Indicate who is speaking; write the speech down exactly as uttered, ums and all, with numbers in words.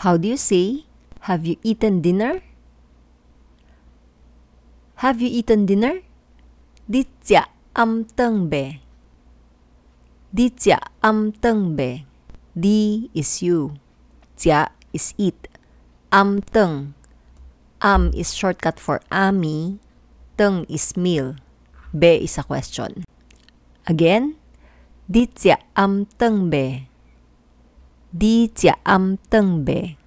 Speaker 1: How do you say, have you eaten dinner? Have you eaten dinner? Đi chả âm tân bề. Đi chả âm tân bề. Đi is you. Chả is eat. Am tân. Am is shortcut for ami. Tân is meal. Be is a question. Again, đi chả âm tân bề. Đi chả âm tân bề.